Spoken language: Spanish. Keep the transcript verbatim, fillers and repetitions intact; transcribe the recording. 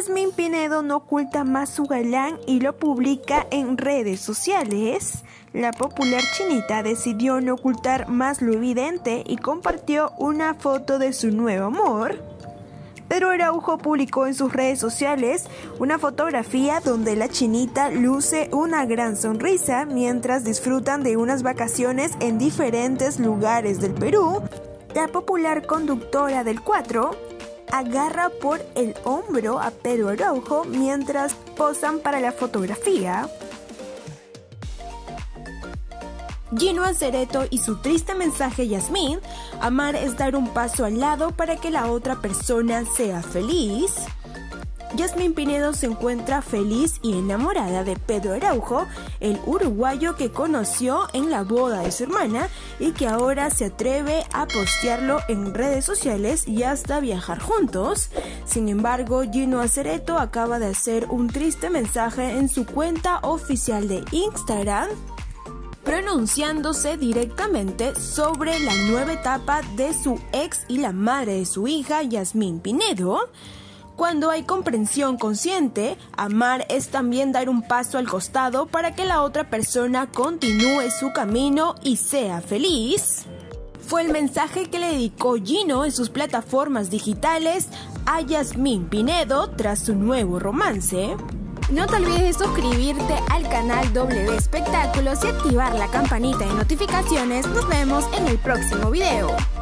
Yasmín Pinedo no oculta más su galán y lo publica en redes sociales. La popular chinita decidió no ocultar más lo evidente y compartió una foto de su nuevo amor. Pedro Araujo publicó en sus redes sociales una fotografía donde la chinita luce una gran sonrisa mientras disfrutan de unas vacaciones en diferentes lugares del Perú. La popular conductora del cuatro agarra por el hombro a Pedro Araujo mientras posan para la fotografía. Gino Acereto y su triste mensaje a Yasmín: amar es dar un paso al lado para que la otra persona sea feliz. Yasmín Pinedo se encuentra feliz y enamorada de Pedro Araujo, el uruguayo que conoció en la boda de su hermana y que ahora se atreve a postearlo en redes sociales y hasta viajar juntos. Sin embargo, Gino Acereto acaba de hacer un triste mensaje en su cuenta oficial de Instagram, pronunciándose directamente sobre la nueva etapa de su ex y la madre de su hija, Yasmín Pinedo. Cuando hay comprensión consciente, amar es también dar un paso al costado para que la otra persona continúe su camino y sea feliz. Fue el mensaje que le dedicó Gino en sus plataformas digitales a Yasmín Pinedo tras su nuevo romance. No te olvides de suscribirte al canal W Espectáculos y activar la campanita de notificaciones. Nos vemos en el próximo video.